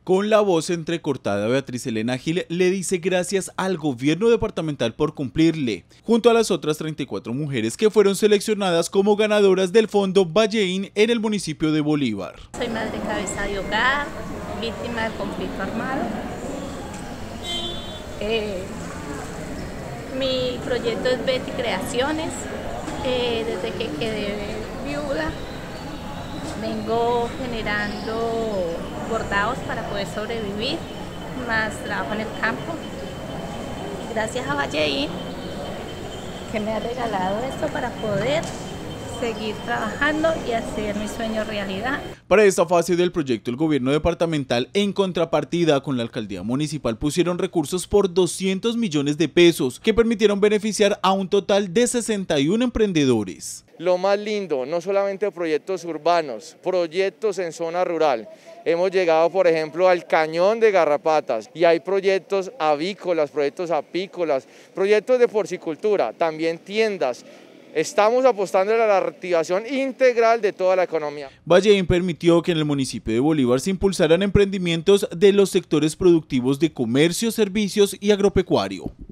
Con la voz entrecortada, Beatriz Elena Gil le dice gracias al gobierno departamental por cumplirle, junto a las otras 34 mujeres que fueron seleccionadas como ganadoras del Fondo Valleín en el municipio de Bolívar. Soy madre cabeza de hogar, víctima del conflicto armado. Mi proyecto es Betty Creaciones. Desde que quedé viuda vengo generando bordados para poder sobrevivir, más trabajo en el campo. Gracias a Valleín, que me ha regalado esto para poder seguir trabajando y hacer mi sueño realidad. Para esta fase del proyecto, el gobierno departamental, en contrapartida con la alcaldía municipal, pusieron recursos por 200 millones de pesos que permitieron beneficiar a un total de 61 emprendedores. Lo más lindo, no solamente proyectos urbanos, proyectos en zona rural. Hemos llegado, por ejemplo, al Cañón de Garrapatas y hay proyectos avícolas, proyectos apícolas, proyectos de porcicultura, también tiendas. Estamos apostando a la reactivación integral de toda la economía. Valleín permitió que en el municipio de Bolívar se impulsaran emprendimientos de los sectores productivos de comercio, servicios y agropecuario.